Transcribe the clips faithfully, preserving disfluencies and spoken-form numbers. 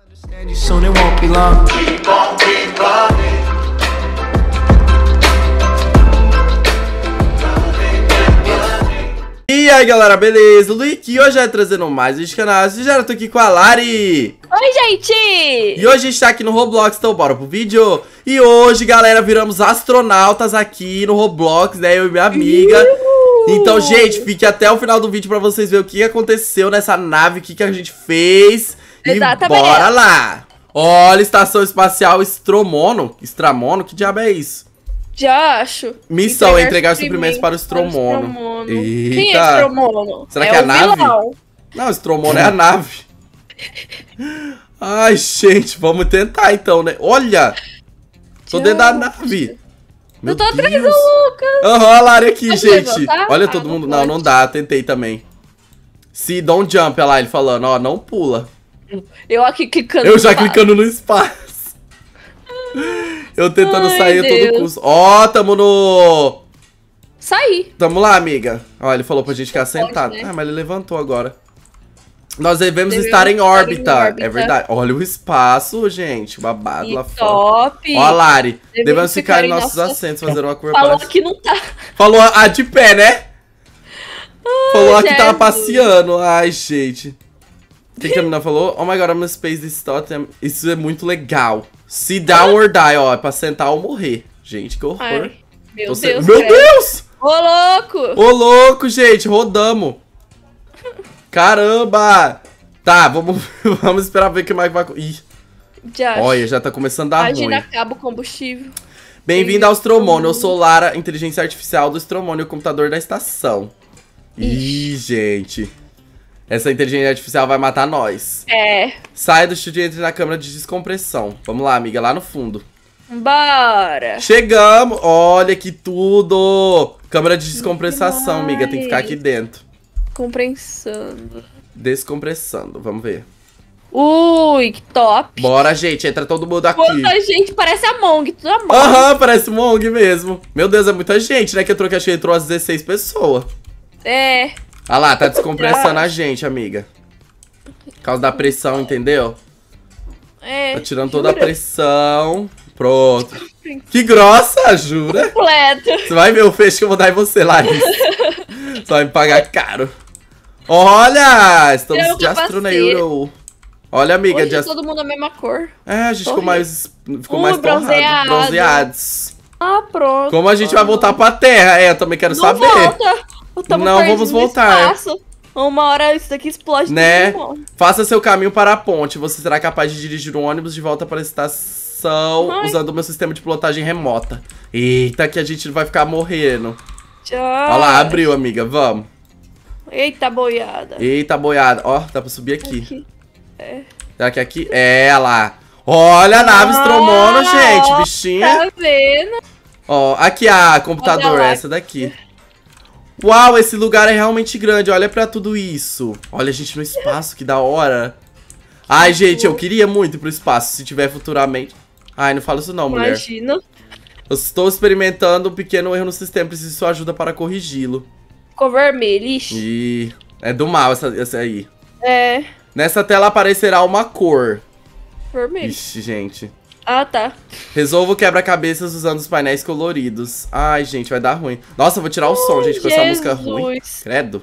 E aí galera, beleza? O Luiz aqui, hoje é trazendo mais vídeo do canal. Eu já tô aqui com a Lari. Oi, gente! E hoje a gente tá aqui no Roblox, então bora pro vídeo. E hoje, galera, viramos astronautas aqui no Roblox, né? Eu e minha amiga. Uhul. Então, gente, fique até o final do vídeo pra vocês verem o que aconteceu nessa nave, o que, que a gente fez. Exatamente. E bora lá! Olha, Estação Espacial Stromono. Stramono, que diabo é isso? Já acho. Missão, entregar, entregar suprimentos para o Stromono. Stromono. Quem é Stromono? Será é que é a nave? Vilão. Não, Stromono é a nave. Ai, gente, vamos tentar então, né? Olha! Tô dentro da nave. Meu Eu tô atrás do Lucas. Aham, uhum, a Lari aqui, Pode gente. levantar? Olha Ah, todo não mundo. pode. Não, não dá, tentei também. Se don't jump, olha lá, ele falando, ó, não pula. Eu aqui clicando Eu no já espaço. clicando no espaço. Eu tentando Ai, sair a todo Deus. custo. Ó, tamo no... Saí. Tamo lá, amiga. Ó, ele falou pra gente ficar sentado. né? Ah, mas ele levantou agora. Nós devemos Devemos estar em estar em órbita. órbita. É verdade. Olha o espaço, gente. Babado E lá fora. top. Ó, a Lari. Devemos, Devemos ficar, ficar em em nossos nossos- assentos, fazendo uma curva. Falou parece- que não tá. Falou a de pé, né? Falou a que tava Jesus. passeando. Ai, gente. O que, que a menina falou? Oh my god, I'm in space this thought. Isso é muito legal. Sit down or die, ó. É pra sentar ou morrer. Gente, que horror. Ai, meu Tô se- Deus. Meu credo. Deus! Ô, louco. Ô, louco, gente. Rodamos. Caramba. Tá, vamos, vamos esperar ver o que mais vai... Ih, Já. olha, já tá começando a dar Imagina, ruim. acaba o combustível. Bem-vindo ao Stromono. Eu sou Lara, inteligência artificial do Stromono e o computador da estação. Ih, gente. Essa inteligência artificial vai matar nós. É. Saia do estúdio e entre na câmara de descompressão. Vamos lá, amiga, lá no fundo. Bora. Chegamos! Olha que tudo! Câmara de descompressação, Ai. amiga. Tem que ficar aqui dentro. Compreensando. Descompressando, vamos ver. Ui, que top. Bora, gente, entra todo mundo aqui. Quanta gente, parece a Mong, tudo a Mong. Aham, parece um Mong mesmo. Meu Deus, é muita gente, né? Que entrou, que acho que entrou as dezesseis pessoas. É. Olha lá, tá descompressando a gente, amiga. Por causa da pressão, entendeu? É. Tá tirando toda a pressão. Pronto. Que grossa, jura? Completo. Você vai ver o fecho que eu vou dar em você, Larissa. Você vai me pagar caro. Olha! Estamos Tiramos de capacete. Astroneuro. Olha, amiga, Hoje de ast... todo mundo a mesma cor. É, a gente ficou Sorri. mais, ficou Uh, mais torrado, bronzeado. bronzeados. Ah, pronto. Como a gente vai voltar pra Terra? É, eu também quero Não saber. volta. Tamo Não, perdidos vamos no voltar. espaço. Uma hora isso daqui explode. Né? todo mundo. Faça seu caminho para a ponte. Você será capaz de dirigir um ônibus de volta para a estação Ai. usando o meu sistema de pilotagem remota. Eita, que a gente vai ficar morrendo. Tchau. Olha lá, abriu, amiga. Vamos. Eita, boiada. Eita, boiada. Ó, dá pra subir aqui. Aqui. É. Será que é aqui? É, lá. Olha a nave Stromono, gente. Bichinha. Tá vendo? Ó, aqui a computador, Olha lá. essa daqui. Uau, esse lugar é realmente grande. Olha pra tudo isso. Olha a gente no espaço, que da hora. Ai, gente, eu queria muito ir pro espaço, se tiver futuramente. Ai, não fala isso não, mulher. Imagina. Eu estou experimentando um pequeno erro no sistema, preciso de sua ajuda para corrigi-lo. Ficou vermelho, ixi. E é do mal essa, essa aí. É. Nessa tela aparecerá uma cor. Vermelho. Ixi, gente. Ah, tá. Resolva o quebra-cabeças usando os painéis coloridos. Ai, gente, vai dar ruim. Nossa, eu vou tirar o som, gente, com essa música ruim. Jesus. Credo.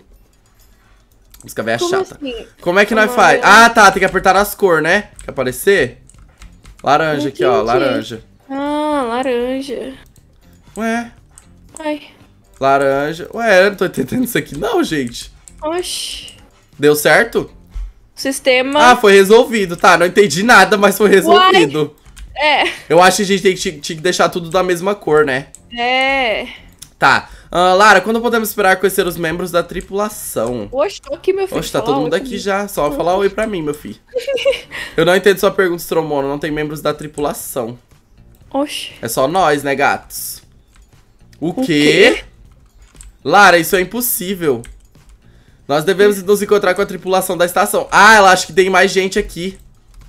Música velha Como chata. assim? Como é que nós Como faz? é? Ah, tá, tem que apertar nas cores, né? Quer aparecer? Laranja Não aqui, ó, entendi. laranja. Ah, laranja. Ué, Ai. laranja. Ué, eu não tô entendendo isso aqui não, gente. Oxi. Deu certo? Sistema. Ah, foi resolvido, tá, não entendi nada, mas foi resolvido. É. Eu acho que a gente tem que, tinha que deixar tudo da mesma cor, né? É. Tá. Ah, Lara, quando podemos esperar conhecer os membros da tripulação? Oxe, tô aqui, meu filho. Oxe, tá Fala todo mundo oi aqui comigo. já. Só falar oi pra mim, meu filho. Eu não entendo sua pergunta, Stromono. Não tem membros da tripulação. Oxe. É só nós, né, gatos? O, O quê? quê? Lara, isso é impossível. Nós devemos nos encontrar com a tripulação da estação. Ah, ela acha que tem mais gente aqui.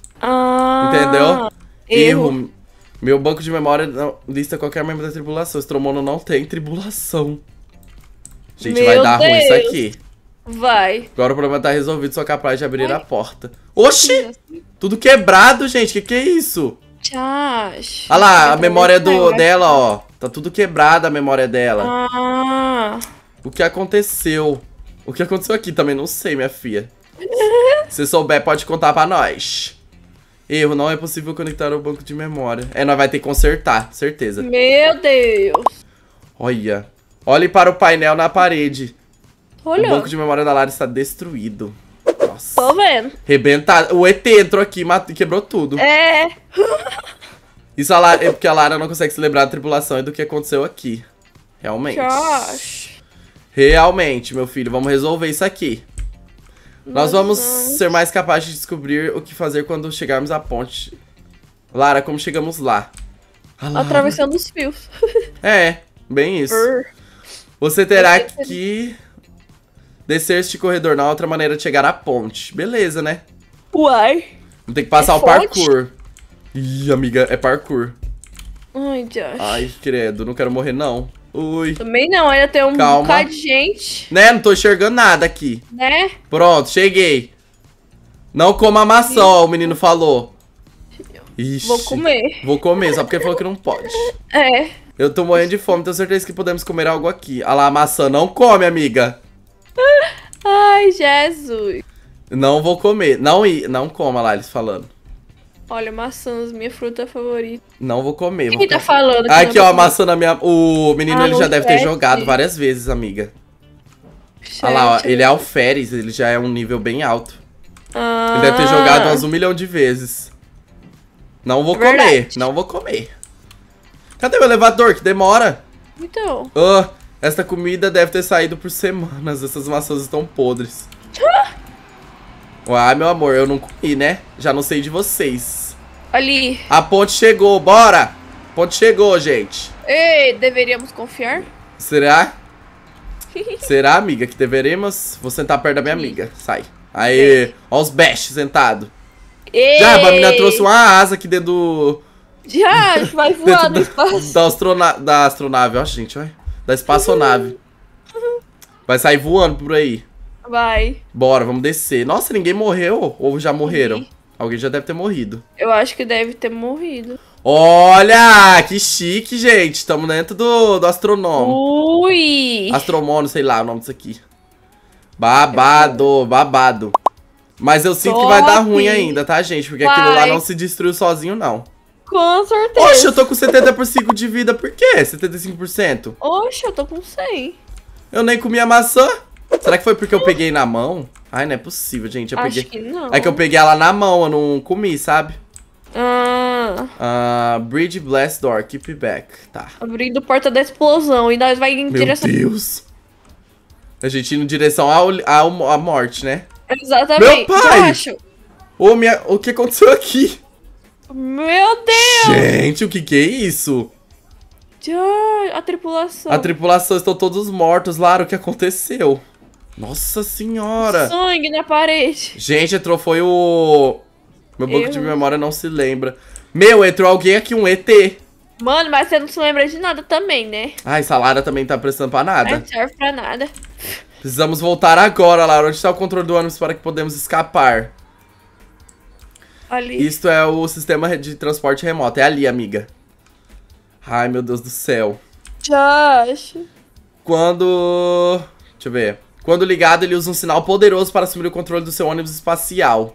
Ah. Entendeu? Erro. Erro. Meu banco de memória não lista qualquer membro da tripulação. Stromono não tem tripulação. Gente, Meu vai dar ruim isso Deus. aqui. Vai. Agora o problema tá resolvido, sou capaz de abrir Ai. a porta. Oxi! Tudo quebrado, gente. Que que é isso? Tchau. Olha lá, a memória do, dela, ó. Tá tudo quebrada a memória dela. Ah. O que aconteceu? O que aconteceu aqui também? Não sei, minha filha. Se souber, pode contar pra nós. Erro, não é possível conectar o banco de memória. É, nós vai ter que consertar, certeza. Meu Deus. Olha. Olhe para o painel na parede. Olha. O banco de memória da Lara está destruído. Nossa. Tô vendo. Rebentado. O E T entrou aqui e quebrou tudo. É. Isso a Lara, é porque a Lara não consegue se lembrar da tripulação e do que aconteceu aqui. Realmente. Josh. Realmente, meu filho. Vamos resolver isso aqui. Nós vamos ser mais capazes de descobrir o que fazer quando chegarmos à ponte. Lara, como chegamos lá? Ah, atravessando os fios. É, bem isso. Urr. Você terá que descer este corredor. Na outra maneira de chegar à ponte. Beleza, né? Uai. Vamos ter que passar É o fonte? parkour. Ih, amiga, é parkour. Ai, Josh. Ai, credo, não quero morrer, não. Ui. Também não, ainda tem um Calma. bocado de gente. Né, não tô enxergando nada aqui. Né? Pronto, cheguei. Não coma maçã, ó, o menino falou. Ixi, Vou comer. Vou comer, só porque ele falou que não pode. É. Eu tô morrendo de fome, tenho certeza que podemos comer algo aqui. Olha lá, a maçã não come, amiga. Ai, Jesus. Não vou comer. Não, não coma lá, eles falando. Olha, maçãs, minha fruta favorita. Não vou comer. Quem Vou tá ficar... falando? que Aqui, não ó, tá a maçã na minha... O menino, Ah, ele já no deve ter chat. jogado várias vezes, amiga. comendo? Olha lá, ó, Chat. ele é alferes, ele já é um nível bem alto. Ah, Ele deve ter jogado umas um milhão de vezes. Não vou comer, Verdade. não vou comer. Cadê o elevador? Que demora. Então. Ah, esta comida deve ter saído por semanas. Essas maçãs estão podres. Uai, meu amor, eu não comi, né? Já não sei de vocês. Ali. A ponte chegou, bora! A ponte chegou, gente. Ei, deveríamos confiar? Será? Será, amiga, que deveremos? Vou sentar perto da minha amiga. Sai. Aí, ó os bash sentado. Ei. Já, a menina trouxe uma asa aqui dentro do... Já, vai voar no dentro espaço. da, astrona da astronave, ó, gente, olha. Da espaçonave. Vai sair voando por aí. Vai. Bora, vamos descer. Nossa, ninguém morreu? Ou já morreram? Morri. Alguém já deve ter morrido. Eu acho que deve ter morrido. Olha, que chique, gente. Estamos dentro do, do astronômico. Ui. Astromono, sei lá o nome disso aqui. Babado, babado. Mas eu sinto que Top. vai dar ruim ainda, tá, gente? Porque aquilo lá Vai. não se destruiu sozinho, não. Com certeza. Oxe, eu tô com setenta por cento de vida. Por quê? setenta e cinco por cento? Oxe, eu tô com cem. Eu nem comi a maçã. Será que foi porque eu peguei na mão? Ai, não é possível, gente. Eu Acho peguei... que não. É que eu peguei ela na mão, eu não comi, sabe? Ah, Ah, Bridge Blast Door, keep back. Tá. abrindo porta da explosão. E nós vai em Meu direção... Deus. A gente indo em direção ao, ao, à morte, né? Exatamente. Meu pai! Josh, Ô, minha... O que aconteceu aqui? meu Deus. Gente, o que que é isso? Josh, a tripulação. A tripulação estão todos mortos. Lara, o que aconteceu? Nossa senhora. Sangue na parede. Gente, entrou foi o... Meu banco Eu? de memória não se lembra. Meu, entrou alguém aqui, um E T. Mano, mas você não se lembra de nada também, né? Ai, essa Lara também tá prestando pra nada. Não serve pra nada. Precisamos voltar agora, Lara. Onde está o controle do ônibus para que podemos escapar? Ali. Isto é o sistema de transporte remoto. É ali, amiga. Ai, meu Deus do céu. Josh. Quando... Deixa eu ver. Quando ligado, ele usa um sinal poderoso para assumir o controle do seu ônibus espacial.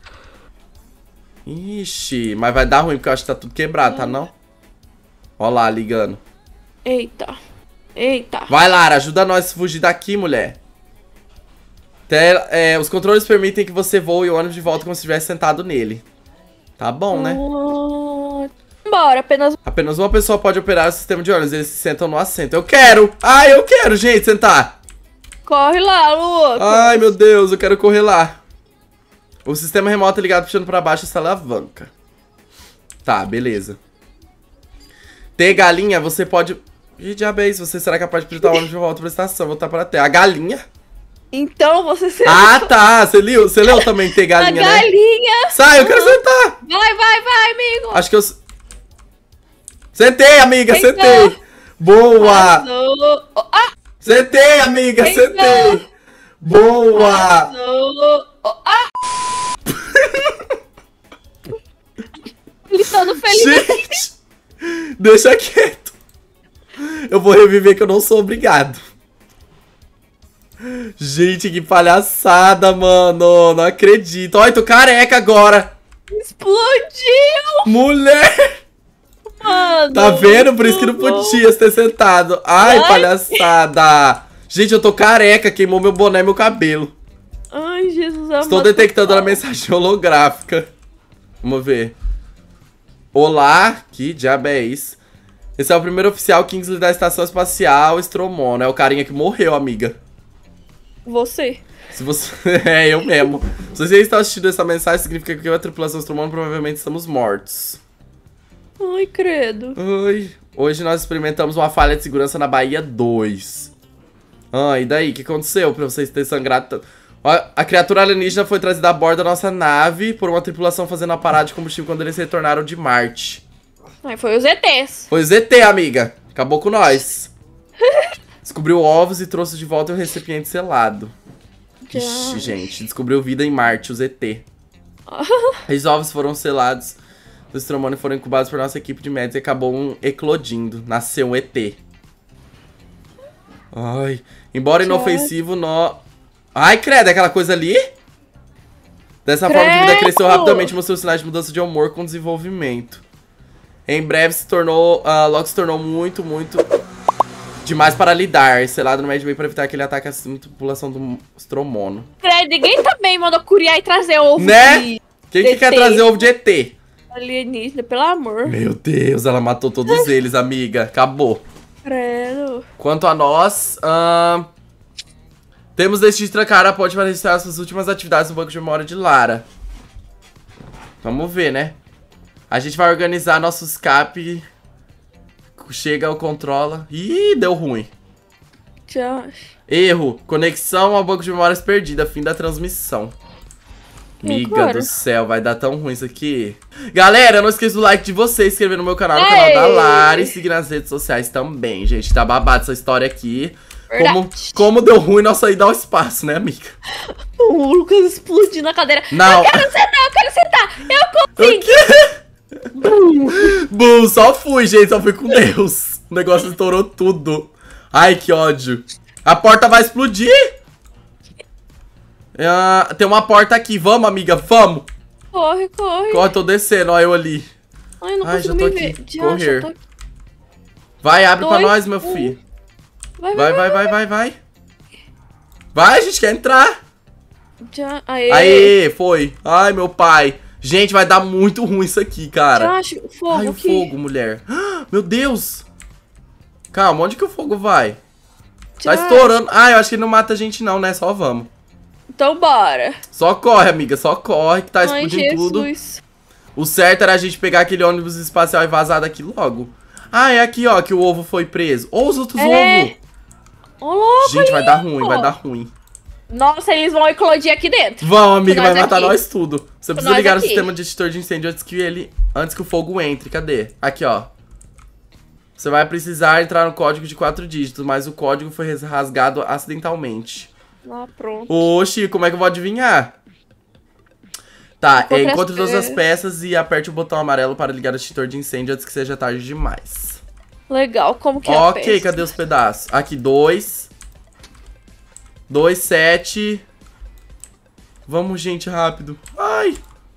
Ixi, mas vai dar ruim, porque eu acho que tá tudo quebrado, tá não? Ó lá, ligando. Eita. Eita. Vai, Lara, ajuda nós a fugir daqui, mulher. Te- é, os controles permitem que você voe o ônibus de volta como se estivesse sentado nele. Tá bom, né? Ah, Bora, apenas... Apenas uma pessoa pode operar o sistema de ônibus. Eles se sentam no assento. Eu quero! Ai, eu quero, gente, sentar. Corre lá, louco. Ai, meu Deus, eu quero correr lá. O sistema remoto é ligado puxando pra baixo essa alavanca. Tá, beleza. Ter galinha, você pode... Ih, diabo é isso? Você será capaz de pilotar o ônibus de volta pra estação, voltar pra terra. A galinha? Então você... se- Ah, tá. Você leu, você leu também ter A galinha, né? galinha. Sai, eu quero sentar. Vai, vai, vai, amigo. Acho que eu... Sentei, amiga, Sentou. sentei. Boa. Arrasou. Oh, ah, Sentei, amiga, Sentou. sentei. Boa. arrasou. Oh, ah. todo feliz. Gente, deixa quieto. Eu vou reviver que eu não sou obrigado. Gente, que palhaçada, mano. Não acredito. Olha, tô careca agora. Explodiu! Mulher! Mano! Tá vendo? Por isso que não podia ter sentado. Ai, Ai. palhaçada. Gente, eu tô careca. Queimou meu boné e meu cabelo. Ai, Jesus amado. Estou detectando a mensagem holográfica. Vamos ver. Olá, que diabo é isso? Esse é o primeiro oficial Kingsley da Estação Espacial Stromono. É o carinha que morreu, amiga. Você. Se você... é, eu mesmo. Se você está assistindo essa mensagem, significa que eu e a tripulação Stromono provavelmente estamos mortos. Ai, credo. Ai. Hoje nós experimentamos uma falha de segurança na Bahia dois. Ah, e daí? O que aconteceu pra vocês terem sangrado tanto? A, a criatura alienígena foi trazida a bordo da nossa nave por uma tripulação fazendo uma parada de combustível quando eles retornaram de Marte. Ai, foi os E Tês. Foi o Z T, amiga. Acabou com nós. Descobriu ovos e trouxe de volta um recipiente selado. Ixi, gente. Descobriu vida em Marte, o Z T. Os ovos foram selados do Stromono e foram incubados por nossa equipe de médicos e acabou um eclodindo. Nasceu um E T. Ai. Embora inofensivo, nó... Ai, credo, é aquela coisa ali? Dessa Credo. forma, de vida cresceu rapidamente, mostrou sinais de mudança de humor com desenvolvimento. Em breve se tornou... Uh, logo se tornou muito, muito... demais para lidar. Selado no médio bem para evitar aquele ataque à tripulação do Stromono. Credo, ninguém também mandou curiar e trazer ovo Né? de Quem que quer E T. trazer ovo de E T? alienígena, pelo amor. Meu Deus, ela matou todos eles, amiga. Acabou. Credo. Quanto a nós, ahn, temos decidido trancar a ponte para registrar suas últimas atividades no banco de memória de Lara. Vamos ver, né? A gente vai organizar nosso escape. Chega ou controla. Ih, deu ruim. Tchau. Erro. Conexão ao banco de memórias perdida. Fim da transmissão. Miga agora? do céu, vai dar tão ruim isso aqui. Galera, não esqueça do like de vocês, se inscrever no meu canal, no Ei! canal da Lara e seguir nas redes sociais também, gente. Tá babado essa história aqui. Como, Verdade. como deu ruim nossa ida ao espaço, né, amiga? O Lucas explodindo a cadeira. Não. Eu quero sentar, eu quero sentar. Eu O consigo. quê? Bum, só fui, gente, só fui com Deus. O negócio estourou tudo. Ai, que ódio. A porta vai explodir. Ah, tem uma porta aqui, vamos, amiga, vamos. Corre, corre. Corre, tô descendo, ó, eu ali. Ai, eu não Ai, consigo já tô me aqui. ver. Já, Correr. já tô... Vai, abre pra Dois, nós, meu um. filho. Vai, Vai, vai, vai, vai, vai. Vai, a gente quer entrar. Já. Aê. Aê, foi. Ai, meu pai. Gente, vai dar muito ruim isso aqui, cara. Já acho. Fogo Ai, o aqui. fogo, mulher. Ah, meu Deus. Calma, onde que o fogo vai? Já. Tá estourando. Ah, eu acho que ele não mata a gente não, né? Só vamos. Então bora. Só corre, amiga. Só corre que tá Ai, explodindo tudo. Jesus. O certo era a gente pegar aquele ônibus espacial e vazar daqui logo. Ah, é aqui, ó, que o ovo foi preso. Ou os outros É. ovos. Ô, louco, Gente, vai dar ali, ruim, pô. vai dar ruim. Nossa, eles vão eclodir aqui dentro. Vão, amiga, Com vai nós matar aqui. nós tudo. Você precisa nós ligar no aqui. sistema de extintor de incêndio antes que ele. Antes que o fogo entre. Cadê? Aqui, ó. Você vai precisar entrar no código de quatro dígitos, mas o código foi rasgado acidentalmente. Ah, pronto. Oxi, como é que eu vou adivinhar? Tá, Encontre as encontre todas as peças. peças e aperte o botão amarelo para ligar o extintor de incêndio antes que seja tarde demais. Legal, como que é a Ok, peça? cadê os pedaços? Aqui, dois. Dois, sete. Vamos, gente, rápido. Ai.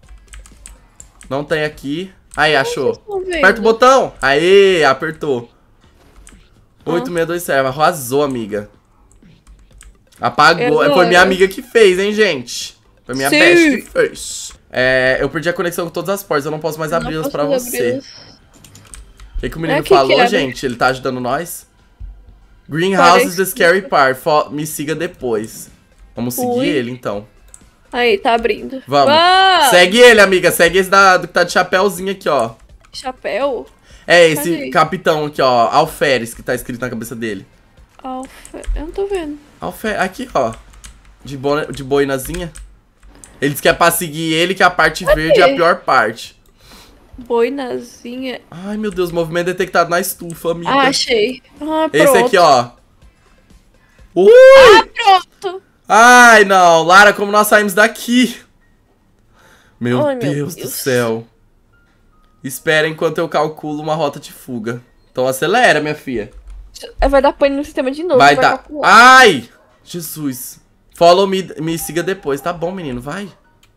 Não tem aqui. Aí, achou. Vocês estão vendo? Aperta o botão. Aê, apertou. Ah. oito seis dois sete. Arrasou, amiga. Apagou. Agora. Foi minha amiga que fez, hein, gente? Foi minha Sim. best que fez. É, eu perdi a conexão com todas as portas. Eu não posso mais Não abri-las posso pra mais você. abri-las. O que, que o menino É, que falou, que é, gente? Ele tá ajudando nós? Greenhouse is the scary part. Fo- Me siga depois. Vamos seguir Ui. ele, então. Aí, tá abrindo. Vamos. Ah, Segue ele, amiga. Segue esse da, do que tá de chapéuzinho aqui, ó. Chapéu? É esse Cadê? capitão aqui, ó. Alferes, que tá escrito na cabeça dele. Alfa... Eu não tô vendo. Alferes, aqui, ó. De, bo... de boinazinha. Ele disse que é pra seguir ele, que a parte verde é a pior parte. Boinazinha. Ai, meu Deus, movimento detectado na estufa, amiga. Ah, achei. Ah, pronto. Esse aqui, ó. Ui! Pronto. Ai, não. Lara, como nós saímos daqui? Meu, Ai, meu Deus, do Deus. céu. Espera enquanto eu calculo uma rota de fuga. Então acelera, minha filha. Vai dar pane no sistema de novo. Vai dar. Ai! Jesus. Follow me, me siga depois. Tá bom, menino, vai.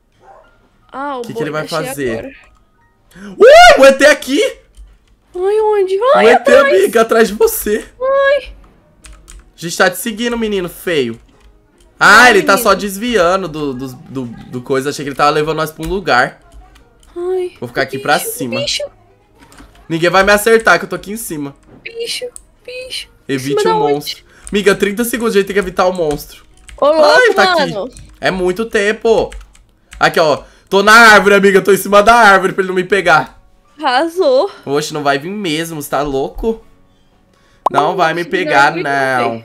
Ah, o que, que ele vai achei fazer? agora. Uh, o E T aqui! Ai, onde? O Ai, E T, atrás. amiga, atrás de você. Ai. A gente tá te seguindo, menino feio. Ah, Ai, ele tá menino. só desviando do, do, do, do coisa. Achei que ele tava levando nós pra um lugar. Ai. Vou ficar aqui bicho, pra cima. Bicho, Ninguém vai me acertar, que eu tô aqui em cima. bicho, bicho. Evite Cima o da onde? monstro. Amiga, trinta segundos a gente tem que evitar o monstro. Ô, louco, Ai, tá mano. aqui. É muito tempo. Aqui, ó. Tô na árvore, amiga. Tô em cima da árvore pra ele não me pegar. Arrasou. Oxe, não vai vir mesmo. Você tá louco? Não Hum, vai me não pegar, vai vir, não.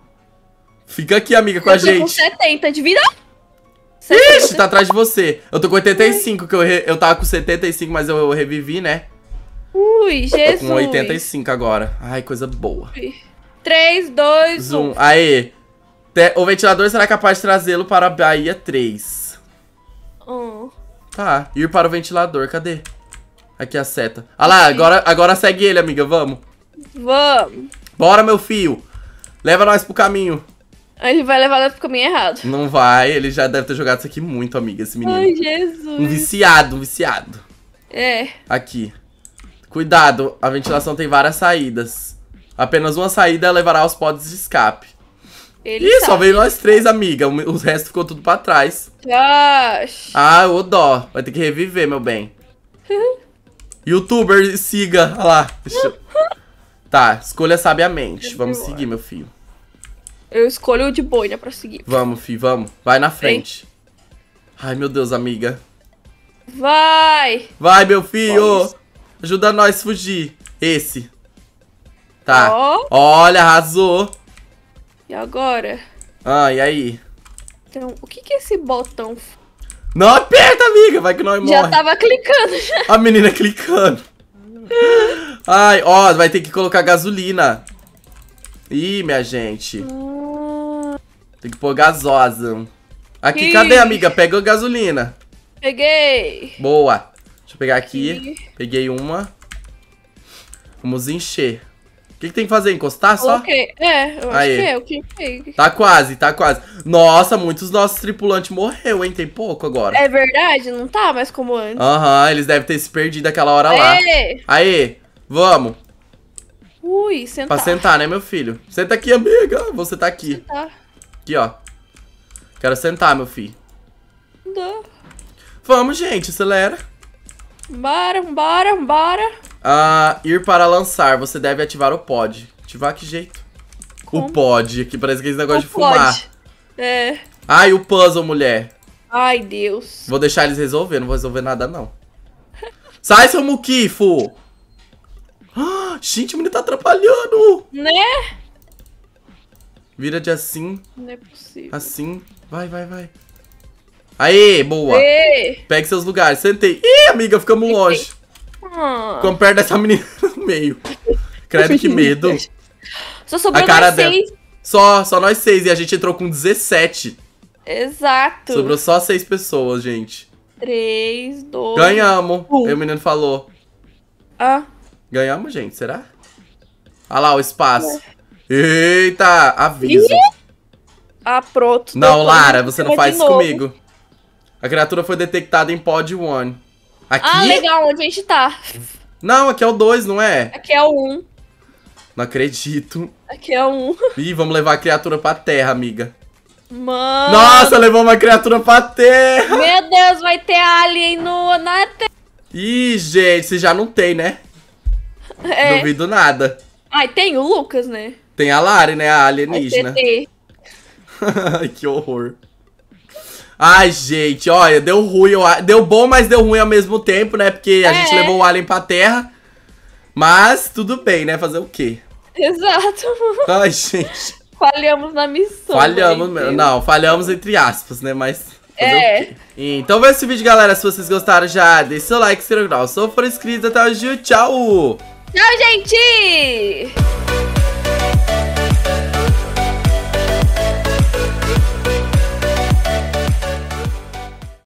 Fica aqui, amiga, com a Eu tô com gente. setenta de vida. Ixi, tá atrás de você. Eu tô com oitenta e cinco, que eu, re... eu tava com setenta e cinco, mas eu revivi, né? Ui, Jesus. Tô com oitenta e cinco agora. Ai, coisa boa. três, dois, Zoom. um. Aê. Te- O ventilador será capaz de trazê-lo para a Bahia três. Hum. Tá, ir para o ventilador. Cadê? Aqui a seta. Ah lá, agora, agora segue ele, amiga. Vamos. Vamos. Bora, meu filho. Leva nós pro caminho. Ele vai levar nós pro caminho errado. Não vai, ele já deve ter jogado isso aqui muito, amiga, esse menino. Ai, Jesus. Um viciado, um viciado. É. Aqui. Cuidado, a ventilação tem várias saídas. Apenas uma saída levará aos pods de escape. Ele Ih, só sabe. veio nós três, amiga. O o resto ficou tudo pra trás. Josh. Ah, ô dó. Vai ter que reviver, meu bem. Youtuber, siga. Olha lá. Deixa eu... Tá, escolha sabiamente. Vamos seguir, meu filho. Eu escolho o de boina pra seguir. Vamos, filho, vamos. Vai na frente. Ai, meu Deus, amiga. Vai. Vai, meu filho. Vamos. Ajuda nós a fugir. Esse. Tá. Ó. Olha, arrasou. E agora? Ah, e aí? Então, o que que é esse botão? f- Não aperta, amiga. Vai que nós Já morre. tava clicando já. A menina clicando. Ai, ó, vai ter que colocar gasolina. Ih, minha gente. Ah, Tem que pôr gasosa. Aqui, Ih. cadê, amiga? Pega a gasolina. peguei. Boa. Deixa eu pegar aqui. Ih. Peguei uma. Vamos encher. O que, que tem que fazer? Encostar só? Coloquei. É, eu acho Aê. que é. Eu cliquei. Tá quase, tá quase. Nossa, muitos nossos tripulantes morreu, hein? Tem pouco agora. É verdade? Não tá mais como antes. Aham, eles devem ter se perdido aquela hora lá. Aê. Aê, vamos. Ui, sentar. Pra sentar, né, meu filho? Senta aqui, amiga. Você tá aqui. Tá. Aqui, ó. Quero sentar, meu filho. Dá. Vamos, gente, acelera. Bora, bora, bora. Ah, ir para lançar. Você deve ativar o pod. Ativar que jeito? Como? O pod. Aqui parece que esse negócio de Não fumar. pode. É. Ai, o puzzle, mulher. Ai, Deus. Vou deixar eles resolver. Não vou resolver nada, não. Sai, seu muquifo. Ah, gente, o menino tá atrapalhando. Né? Vira de assim, Não é possível. assim. Vai, vai, vai. Aê, boa. Ê. Pegue seus lugares. Sentei. Ih, amiga, ficamos longe. Ah. Ficamos perto dessa menina no meio. Credo, que medo. Só sobrou A cara mais dela. seis. Só, só nós seis. E a gente entrou com dezessete. Exato. Sobrou só seis pessoas, gente. Três, dois. Ganhamos. Um. Aí o menino falou. Ah. Ganhamos, gente? Será? Olha lá o espaço. Eita, aviso. Ah, pronto. Não, Tô Lara, com você não de faz isso novo. comigo. A criatura foi detectada em pod um. Aqui? Ah, legal, onde a gente tá. Não, aqui é o dois, não é? Aqui é o um. Não acredito. Aqui é o um. Ih, vamos levar a criatura pra terra, amiga. Mano. Nossa, levou uma criatura pra terra. Meu Deus, vai ter alien no, na terra. Ih, gente, você já não tem, né? É. Duvido nada. Ai, tem o Lucas, né? Tem a Lari, né? A Vai alienígena. ter. Ai, que horror. Ai, gente, olha, deu ruim. eu a- Deu bom, mas deu ruim ao mesmo tempo, né? Porque a É. gente levou o alien pra terra. Mas tudo bem, né? Fazer o quê? Exato. Ai, gente. Falhamos na missão. Falhamos, velho. mesmo. Não, falhamos entre aspas, né? Mas fazer É. o quê? Então foi esse vídeo, galera. Se vocês gostaram, já deixe seu like, se inscreva no canal. Se for inscrito, até hoje. Tchau! Tchau, gente!